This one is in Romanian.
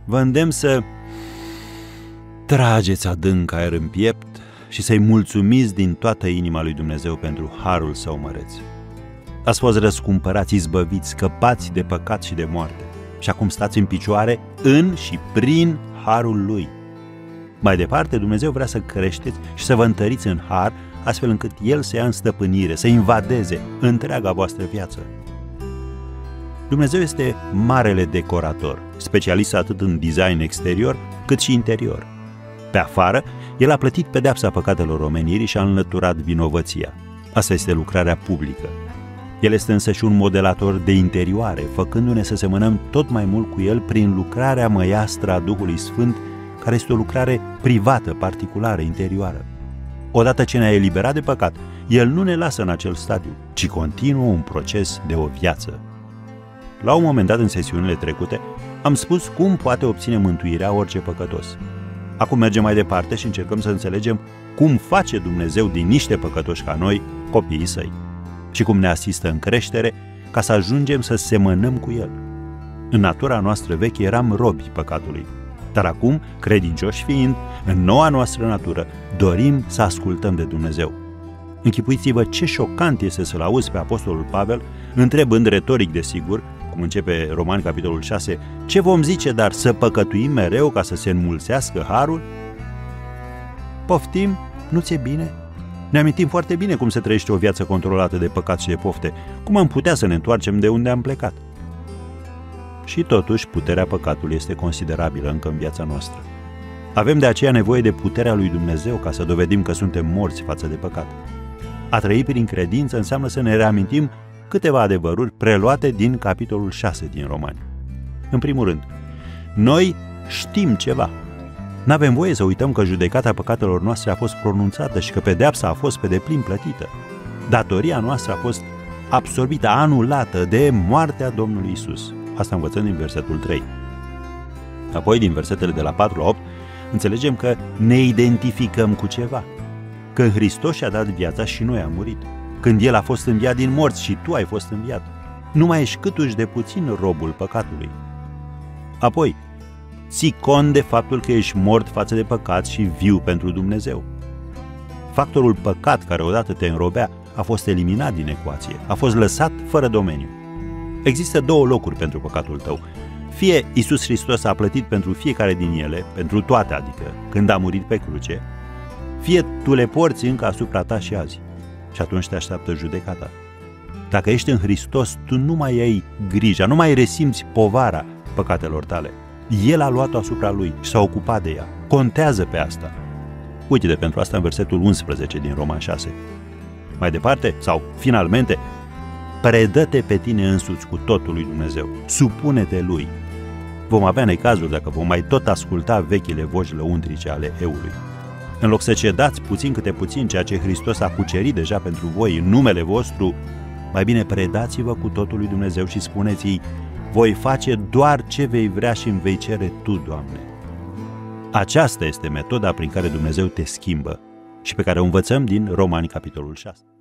vă îndemn să trageți adânc aer în piept și să-i mulțumiți din toată inima lui Dumnezeu pentru harul său măreț. Ați fost răscumpărați, izbăviți, scăpați de păcat și de moarte și acum stați în picioare în și prin harul lui. Mai departe, Dumnezeu vrea să creșteți și să vă întăriți în har, astfel încât El să ia în stăpânire, să invadeze întreaga voastră viață. Dumnezeu este marele decorator, specialist atât în design exterior cât și interior. Pe afară, El a plătit pedeapsa păcatelor omenirii și a înlăturat vinovăția. Asta este lucrarea publică. El este însă și un modelator de interioare, făcându-ne să semănăm tot mai mult cu El prin lucrarea măiastră a Duhului Sfânt, care este o lucrare privată, particulară, interioară. Odată ce ne-a eliberat de păcat, El nu ne lasă în acel stadiu, ci continuă un proces de o viață. La un moment dat, în sesiunile trecute, am spus cum poate obține mântuirea orice păcătos. Acum mergem mai departe și încercăm să înțelegem cum face Dumnezeu din niște păcătoși ca noi copiii Săi și cum ne asistă în creștere ca să ajungem să semănăm cu El. În natura noastră veche eram robi păcatului, dar acum, credincioși fiind, în noua noastră natură, dorim să ascultăm de Dumnezeu. Închipuiți-vă ce șocant este să-l auzi pe Apostolul Pavel, întrebând retoric desigur, cum începe Romani capitolul 6, ce vom zice, dar să păcătuim mereu ca să se înmulțească harul? Poftim? Nu ți-e bine? Ne amintim foarte bine cum se trăiește o viață controlată de păcat și de pofte. Cum am putea să ne întoarcem de unde am plecat? Și totuși, puterea păcatului este considerabilă încă în viața noastră. Avem de aceea nevoie de puterea lui Dumnezeu ca să dovedim că suntem morți față de păcat. A trăi prin credință înseamnă să ne reamintim câteva adevăruri preluate din capitolul 6 din Romani. În primul rând, noi știm ceva. N-avem voie să uităm că judecata păcatelor noastre a fost pronunțată și că pedeapsa a fost pe deplin plătită. Datoria noastră a fost absorbită, anulată de moartea Domnului Isus. Asta învățăm din versetul 3. Apoi, din versetele de la 4 la 8, înțelegem că ne identificăm cu ceva. Că în Hristos și-a dat viața și noi am murit. Când El a fost înviat din morți și tu ai fost înviat. Nu mai ești câtuși de puțin robul păcatului. Apoi, ții cont de faptul că ești mort față de păcat și viu pentru Dumnezeu. Factorul păcat care odată te înrobea a fost eliminat din ecuație, a fost lăsat fără domeniu. Există două locuri pentru păcatul tău. Fie Iisus Hristos a plătit pentru fiecare din ele, pentru toate adică, când a murit pe cruce, fie tu le porți încă asupra ta și azi. Și atunci te așteaptă judecata. Dacă ești în Hristos, tu nu mai ai grija, nu mai resimți povara păcatelor tale. El a luat-o asupra Lui și s-a ocupat de ea. Contează pe asta. Uite-te pentru asta în versetul 11 din Roman 6. Mai departe, sau finalmente, predă-te pe tine însuți cu totul lui Dumnezeu. Supune-te Lui. Vom avea necazuri dacă vom mai tot asculta vechile voci lăuntrice ale eului. În loc să cedați puțin câte puțin ceea ce Hristos a cucerit deja pentru voi în numele vostru, mai bine predați-vă cu totul lui Dumnezeu și spuneți-i: voi face doar ce vei vrea și îmi vei cere Tu, Doamne. Aceasta este metoda prin care Dumnezeu te schimbă și pe care o învățăm din Romani capitolul 6.